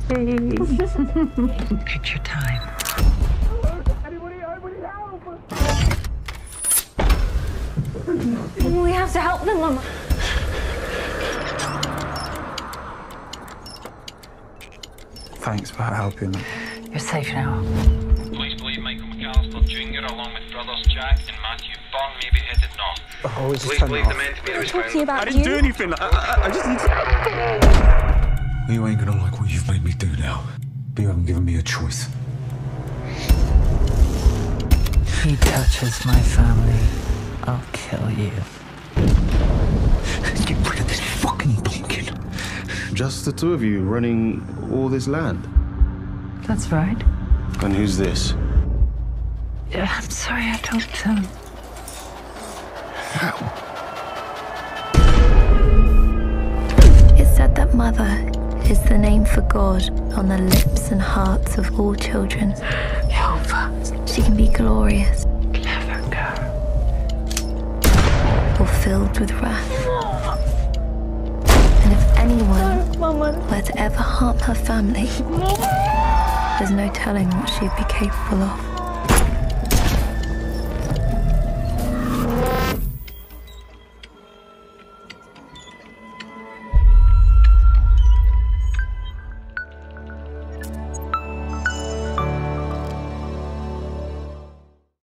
Take your time. Anybody help! We have to help them, Mama. Thanks for helping them. You're safe now. Police believe Michael McAllister Jr. along with brothers Jack and Matthew Byrne may be headed north. Oh, it's Police believe the men to be I'm found. talking about I didn't do anything. I just need to... You ain't gonna like what you've made me do now. But you haven't given me a choice. He touches my family, I'll kill you. Get rid of this fucking pumpkin. Just the two of you running all this land? That's right. And who's this? I'm sorry, I don't, It's said that mother is the name for God on the lips and hearts of all children. Jehovah. She can be glorious Clever girl. or filled with wrath. And if anyone were to ever harm her family, there's no telling what she'd be capable of.